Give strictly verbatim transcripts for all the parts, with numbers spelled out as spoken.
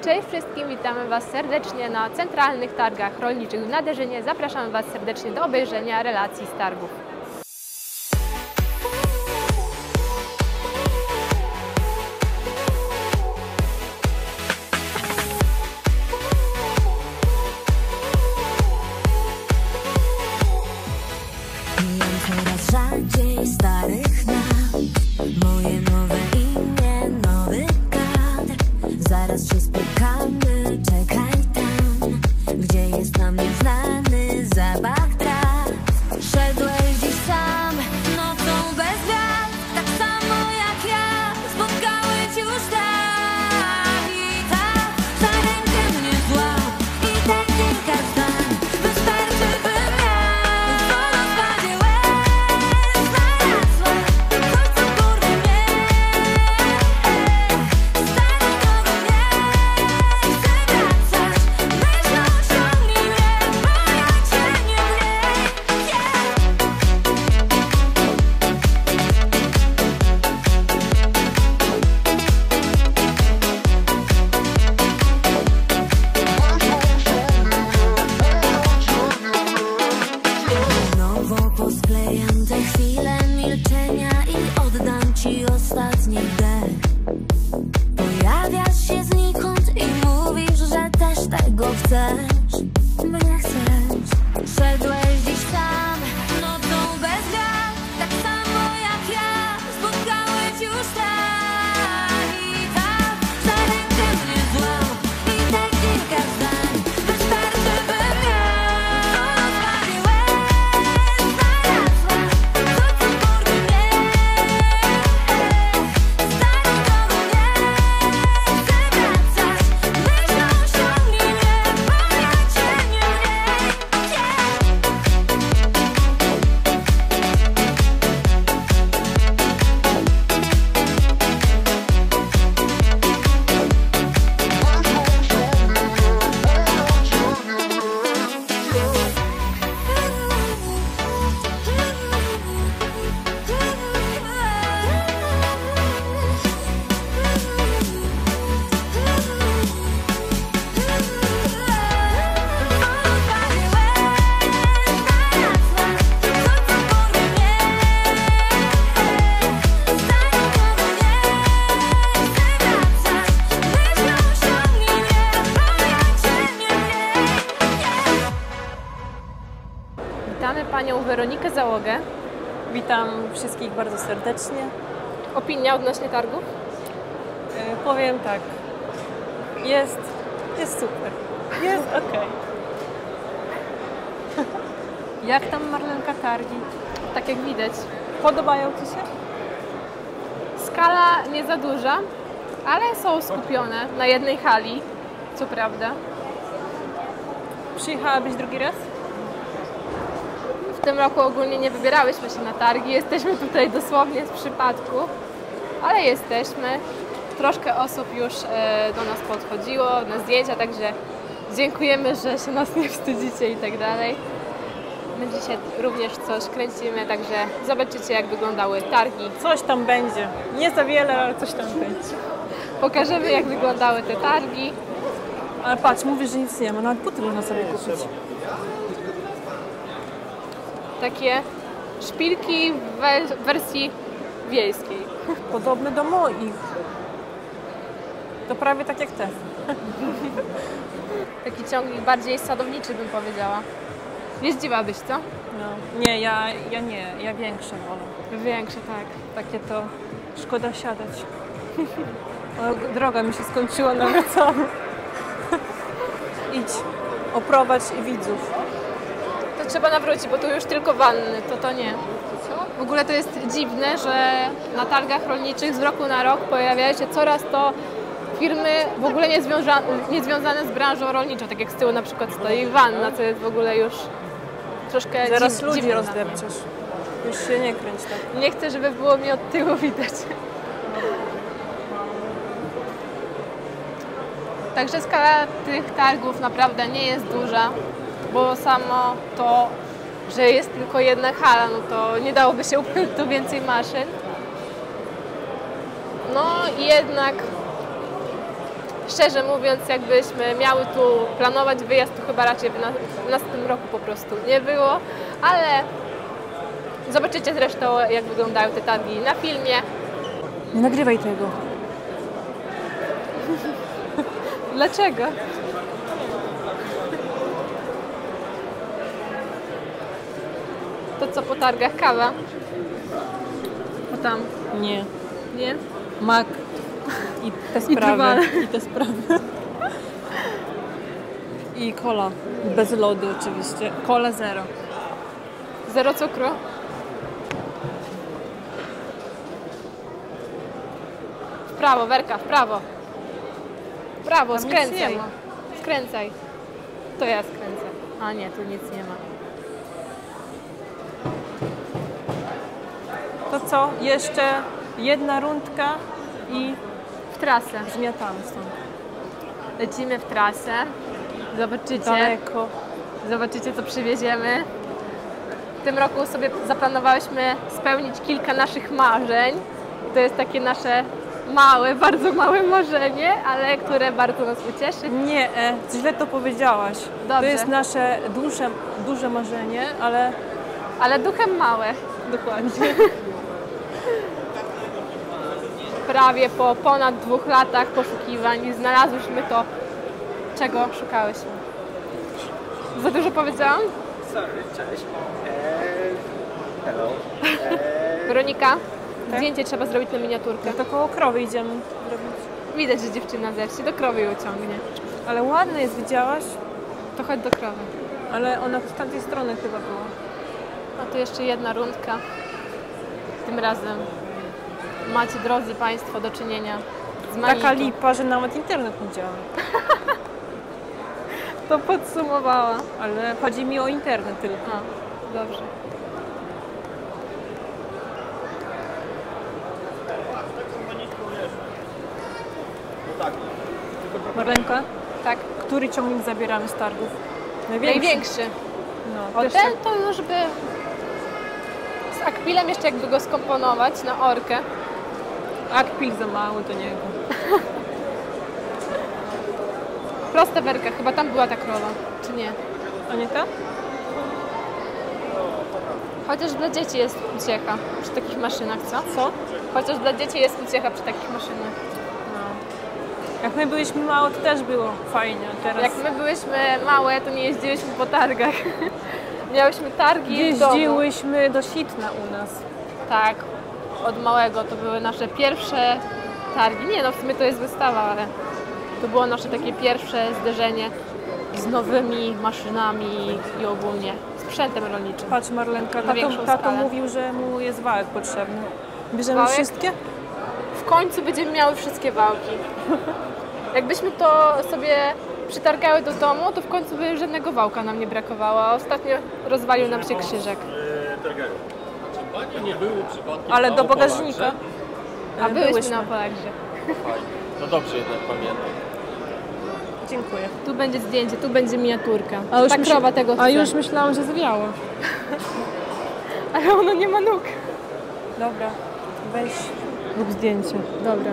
Cześć wszystkim, witamy Was serdecznie na centralnych targach rolniczych w Naderzynie. Zapraszamy Was serdecznie do obejrzenia relacji z targów. Coraz rzadziej starych nam, moje nowe imię, nowy kadr. Zaraz się spotkamy, czekaj tam, gdzie jest nam nieznany zapach traw. Szedłeś dziś sam, nocą bez gwiazd, tak samo jak ja. Spotkałeś już tak i tak, za rękę mnie złap i tak kilka zdań wystarczy, bym miał porozmawiać. Posklejam te chwile milczenia i oddam Ci ostatni wdech. Pojawiasz się znikąd i mówisz, że też tego chcesz. Mnie chcesz. Szedłeś dziś sam, nocą bez gwiazd, tak samo jak ja. Spotkałeś już tak i tak, za rękę mnie złap i tak kilka zdań wystarczy, bym miał Witamy Panią Weronikę Załogę. Witam wszystkich bardzo serdecznie. Opinia odnośnie targów? Yy, powiem tak, jest, jest super, jest ok. Jak tam, Marlenka, targi? Tak jak widać. Podobają Ci się? Skala nie za duża, ale są skupione na jednej hali, co prawda. Przyjechałabyś drugi raz? W tym roku ogólnie nie wybierałyśmy się na targi, jesteśmy tutaj dosłownie z przypadku, ale jesteśmy. Troszkę osób już do nas podchodziło na zdjęcia, także dziękujemy, że się nas nie wstydzicie i tak dalej. My dzisiaj również coś kręcimy, także zobaczycie, jak wyglądały targi. Coś tam będzie, nie za wiele, ale coś tam będzie. Pokażemy, jak wyglądały te targi. Ale patrz, mówisz, że nic nie ma, nawet buty można sobie kupić. Takie szpilki w wersji wiejskiej. Podobne do moich. To prawie tak jak te. Taki ciągnik bardziej sadowniczy, bym powiedziała. Jeździłabyś, co? No. Nie, ja, ja nie, ja większe wolę. Większe, tak. Takie to szkoda siadać. O, droga mi się skończyła na wracaniu. Idź, oprowadź widzów. To trzeba nawrócić, bo tu już tylko wanny, to to nie. W ogóle to jest dziwne, że na targach rolniczych z roku na rok pojawiają się coraz to firmy w ogóle niezwiązane, niezwiązane z branżą rolniczą, tak jak z tyłu na przykład stoi wanna, co jest w ogóle już troszkę Zaraz dziw, ludzi dziwne. rozdepczesz. Już się nie kręć tak. Nie chcę, żeby było mi od tyłu widać. Także skala tych targów naprawdę nie jest duża, bo samo to, że jest tylko jedna hala, no to nie dałoby się upchnąć tu więcej maszyn. No i jednak szczerze mówiąc, jakbyśmy miały tu planować wyjazd, to chyba raczej by na, w następnym roku po prostu nie było, ale zobaczycie zresztą, jak wyglądają te targi na filmie. Nie nagrywaj tego. Dlaczego? To co po targach? Kawa? O tam. Nie. Nie? Mak i te sprawy. drwale. I te sprawy. I cola. Bez lodu oczywiście. Cola zero. Zero cukru? W prawo, Werka, w prawo. W prawo, Tam nic skręcaj. nie ma. Skręcaj. To ja skręcę. A nie, tu nic nie ma. To co? Jeszcze jedna rundka i W trasę. zmiatamy stąd. Lecimy w trasę. Zobaczycie. Daleko. Zobaczycie, co przywieziemy. W tym roku sobie zaplanowałyśmy spełnić kilka naszych marzeń. To jest takie nasze małe, bardzo małe marzenie, ale które bardzo nas ucieszy. Nie, e, źle to powiedziałaś. Dobrze. To jest nasze duże, duże marzenie, ale Ale duchem małe. dokładnie. Prawie po ponad dwóch latach poszukiwań znalazłyśmy to, czego szukałyśmy. Za dużo powiedziałam? Sorry, cześć. Eee, hello. Weronika, Tak? zdjęcie trzeba zrobić na miniaturkę. To koło krowy idziemy zrobić. Widać, że dziewczyna ze wsi do krowy ją ciągnie. Ale ładne jest, widziałaś? To chodź do krowy. Ale ona z tamtej strony chyba była. A tu jeszcze jedna rundka. Tym razem macie, drodzy Państwo, do czynienia z Taka Manitą. lipa, że nawet internet nie działa. To podsumowała. Ale chodzi mi o internet tylko. A, dobrze. Marlenka, Tak, który ciągnik zabieramy z targów? największy. No, O, też ten tak. to już by z akpilem jeszcze jakby go skomponować na orkę. Akpil za mały do niego. Prosta werka, chyba tam była ta krowa, czy nie? A nie ta? Chociaż dla dzieci jest uciecha przy takich maszynach, co? Co? Chociaż dla dzieci jest uciecha przy takich maszynach. No. Jak my byliśmy małe, to też było fajnie. a Teraz Jak my byłyśmy małe, to nie jeździłyśmy po targach. Miałyśmy targi w domu. jeździłyśmy do Sitna u nas. Tak, od małego to były nasze pierwsze targi. Nie no, w sumie to jest wystawa, ale to było nasze takie pierwsze zderzenie z nowymi maszynami i ogólnie sprzętem rolniczym. Patrz Marlenka, Na tato, większą tato skalę. mówił, że mu jest wałek potrzebny. Bierzemy Wałek? wszystkie? W końcu będziemy miały wszystkie wałki. Jakbyśmy to sobie przytargały do domu, to w końcu by żadnego wałka nam nie brakowało. A ostatnio rozwalił nam się krzyżek. Panie nie były przypadkiem Ale na do Opolakrze? bagażnika. A E, byłyśmy na Opolakrze. Fajnie. To dobrze jednak pamiętam. Dziękuję. Tu będzie zdjęcie, tu będzie miniaturka. A już Ta myśl- krowa tego chce. A już myślałam, że zwiało. Ale ono nie ma nóg. Dobra, weź rób zdjęcie. Dobra.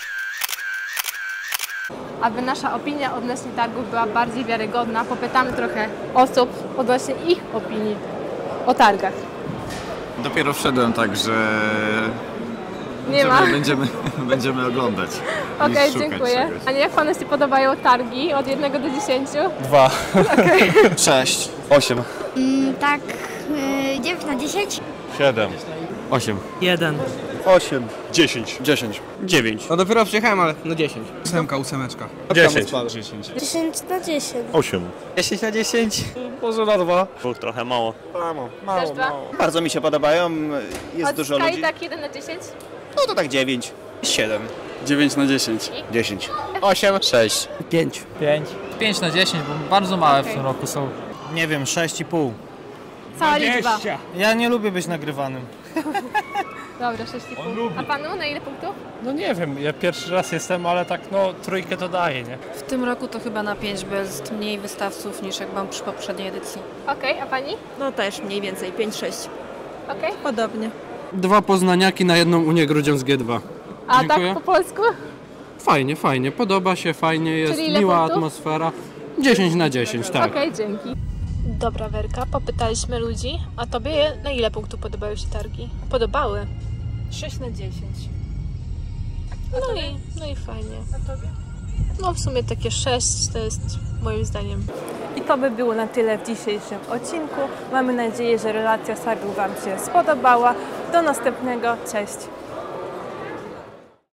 Aby nasza opinia odnośnie targów była bardziej wiarygodna, popytamy trochę osób odnośnie ich opinii o targach. Dopiero wszedłem, także Nie ma? będziemy, będziemy, będziemy oglądać. i Okej, szukać dziękuję. czegoś. A nie, jak Panu się podobają targi od jednego do dziesięciu? Dwa. Sześć. Osiem. Tak, y, dziewięć na dziesięć. Siedem. Osiem. Jeden. Osiem. Dziesięć. Dziesięć. Dziewięć. No dopiero przyjechałem, ale no dziesięć. Ósemka, ósemeczka. Dziesięć. Dziesięć. dziesięć na dziesięć. Osiem. dziesięć na dziesięć. Może na dwa. Dwóch trochę mało. Mało. Mało, Też dwa? mało. Bardzo mi się podobają, jest Od dużo skali ludzi. tak jeden na dziesięć? No to tak dziewięć. Siedem. Dziewięć na dziesięć. Dziesięć. Osiem. Sześć. Pięć. Pięć. pięć na dziesięć, bo bardzo małe w tym roku są. Nie wiem, sześć i pół. Cała liczba. Ja nie lubię być nagrywanym. Dobra, sześć i pół. A Panu na ile punktów? No nie wiem, ja pierwszy raz jestem, ale tak no trójkę to daje, nie? W tym roku to chyba na pięć, bo jest mniej wystawców niż jak byłam przy poprzedniej edycji. Okej, a Pani? No też mniej więcej, pięć sześć. Okej. Podobnie. Dwa poznaniaki na jedną Unię Grudziądz G dwa. A Dziękuję. tak po polsku? Fajnie, fajnie, podoba się, fajnie, jest Czyli ile miła punktów? atmosfera. dziesięć na dziesięć, tak. Okej, dzięki. Dobra, Werka, popytaliśmy ludzi, a tobie na ile punktów podobały się targi? Podobały. sześć na dziesięć. No i, no i fajnie. A tobie? No w sumie takie sześć to jest moim zdaniem. I to by było na tyle w dzisiejszym odcinku. Mamy nadzieję, że relacja z targów Wam się spodobała. Do następnego. Cześć!